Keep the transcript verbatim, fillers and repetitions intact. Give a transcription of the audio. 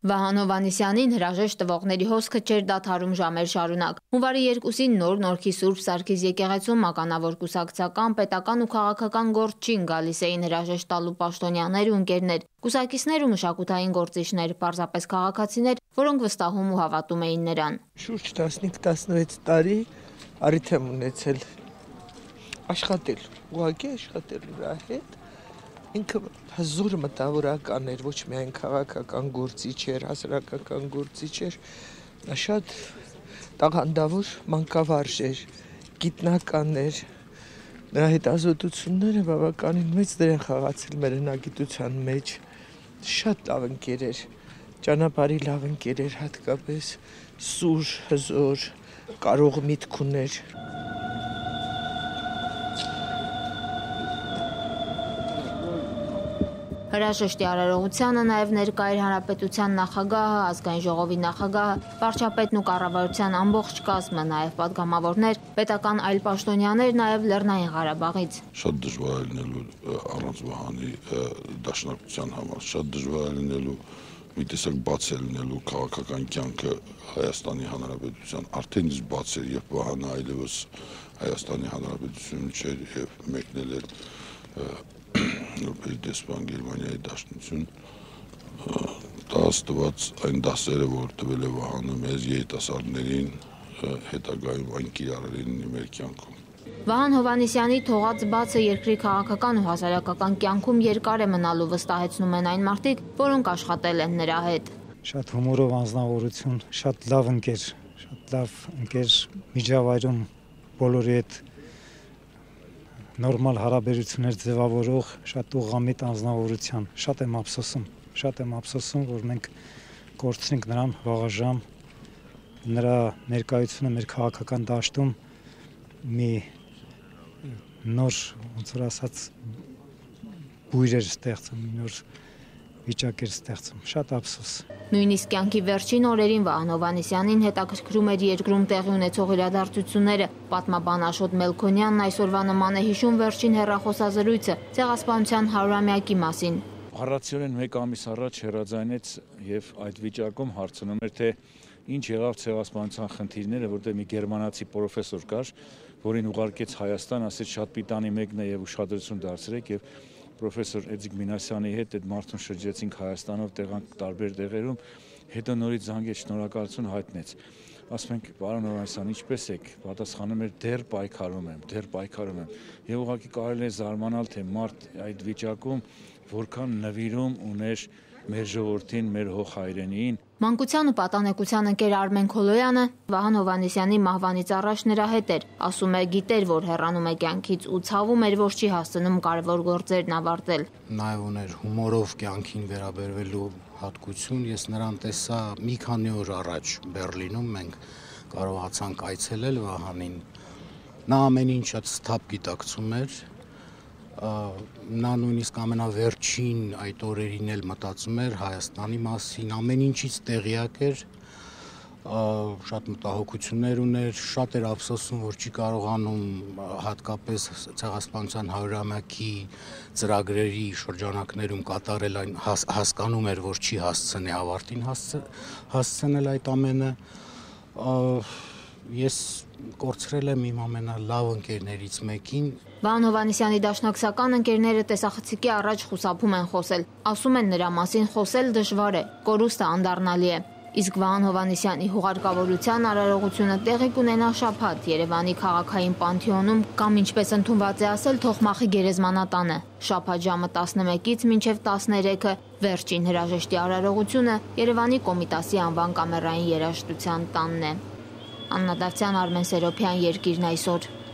Վահան Հովհաննիսյանին հրաժեշտ տվողների հոսքը չէր դադարում ժամեր շարունակ։ Հունվարի երկուսին նոր Նորքի Սուրբ Սարգիս եկեղեցում ականավոր կուսակցական, պետական ու քաղաքական գործչին գալիս էին հրաժեշտ տալու պաշտոնյաներ ու ընկերներ, կուսակիցներ ու մշակութային գործիչներ, պարզապես քաղաքացիներ, որոնք վստահում ու հավատում էին նրան։ Շուրջ տասնհինգ տասնվեց տարի առիթ եմ ունեցել աշխատել, ուղղակի աշխատել նրա հետ։ Ինքը հզոր մտավորական էր, ոչ միայն քաղաքական գործիչ էր, հասարակական գործիչ էր, նա շատ տաղանդավոր մանկավարժ էր, գիտնական էր, նրա հետազոտությունները բավականին մեծ դեր են խաղացել մեր հնագիտության մեջ, շատ լավ ընկեր էր, ճանապարհի լավ ընկեր էր, հատկապես սուր, հզոր, կարող միտք ուներ։ Հրաժեշտի արարողությանը նաև ներկա էր Հանրապետության նախագահը, Ազգային ժողովի նախագահը, վարչապետն ու կառավարության ամբողջ կազմը, նաև պատգամավորներ, պետական այլ պաշտոնյաներ, նաև Լեռնային Ղարաբաղից։ Շատ դժվար է լինելու առանց Վահանի դաշնակցության համար, շատ դժվար է լինելու մի տեսակ բաց է լինելու քաղաքական կյանքը Հայաստանի Հանրապետության, արդեն իսկ բաց էր, երբ Վահանը այլևս Հայաստանի Հանրապետություն չէր եւ մեկնել էր որպես դեսպան Գերմանիայի դաշնություն, դա ստված այն դասերը, որ տվել է Վահանը մեզ երիտասարդներին, հետագայում այն կիրառելին մեր կյանքում։ Վահան Հովհաննիսյանի թողած բացը երկրի քաղաքական ու հասարակական կյանքում երկար է մնալու, վստահեցնում են այն մարդիկ, որոնք աշխատել են նրա հետ։ Շատ հումորով անձնավորություն, շատ լավ ընկեր, շատ լավ ընկեր միջավայրում բոլորի հետ նորմալ հարաբերություններ ձևավորող, շատ ուղղամիտ անձնավորության, շատ եմ ափսոսում, շատ եմ ափսոսում, որ մենք կորցրինք նրան վաղաժամ, նրա ներկայությունը մեր քաղաքական դաշտում մի նոր, ոնց որ ասած, բույր էր ստեղծում, մի նոր վիճակ էր ստեղծում, շատ ափսոս։ Նույնիսկ կյանքի վերջին օրերին Վահան Հովհաննիսյանին հետաքրքրում էր երկրում տեղի ունեցող իրադարձությունները։ Պատմաբան Աշոտ Մելքոնյանն այսօրվա նման է հիշում վերջին հեռախոսազրույցը Ցեղասպանության հարյուրամյակի մասին։ Առավոտյան մեկ ամիս առաջ հեռարձայնեց եւ այդ վիճակում հարցնում էր, թե ինչ եղավ Ցեղասպանության խնդիրները, որտեղ մի գերմանացի պրոֆեսոր կար, որին ուղարկեց Հայաստան, ասեց շատ պիտանի մեկն է եւ ուշադրություն դարձրեք եւ պրոֆեսոր Էդիկ Մինասյանի հետ այդ մարդուն շրջեցինք Հայաստանով, տեղանք տարբեր տեղերում, հետո նորից զանգեց, շնորհակալություն հայտնեց։ Ասում ենք, պարոն Հովհաննիսյան, ինչպես եք։ Պատասխանում էր, դեռ պայքարում եմ, դեռ պայքարում եմ։ Եվ ուղղակի կարելի է զարմանալ, թե մարդ այդ վիճակում որքան նվիրում ուներ մեր ժողովրդին, մեր հող հայրենիին։ Մանկության ու պատանեկության ընկեր Արմեն Քոլոյանը Վահան Հովհաննիսյանի մահվանից առաջ նրա հետ էր, ասում է, գիտեր, որ հեռանում է կյանքից ու ցավում էր, որ չի հասցնում կարևոր գործերն ավարտել։ Նաև ուներ հումորով կյանքին վերաբերվելու հատկություն, ես նրան տեսա մի քանի օր առաջ Բեռլինում, մենք կարողացանք այցելել Վահանին, նա ամեն ինչ շատ սթափ գիտակցում էր, նա նույնիսկ ամենավերջին այդ օրերին էլ մտածում էր Հայաստանի մասին, ամեն ինչից տեղյակ էր, շատ մտահոգություններ ուներ, շատ էր ափսոսում, որ չի կարողանում հատկապես Ցեղասպանության հարյուրամյակի ծրագրերի շրջանակներում կատարել այն, հասկանում էր, որ չի հասցնի ավարտին հասցնել այդ ամենը։ Ես կորցրել եմ իմ ամենալավ ընկերներից մեկին։ Վահան Հովհաննիսյանի դաշնակցական ընկերները տեսախցիկի առաջ խուսափում են խոսել, ասում են նրա մասին խոսել դժվար է, կորուստը անդառնալի է։ Իսկ Վահան Հովհաննիսյանի հուղարկավորության արարողությունը տեղի կունենա շաբաթ Երևանի քաղաքային պանթեոնում կամ ինչպես ընդունված է ասել Թոխմախի գերեզմանատանը։ Շաբաթ ժամը տասնմեկից մինչև տասներեքը վերջին հրաժեշտի արարողությունը Երևանի Կոմիտասի անվան կամերային երաժշտության տանն է։ Աննա Դավթյան, Արմեն Սերոբյան, Երկիրն այսօր։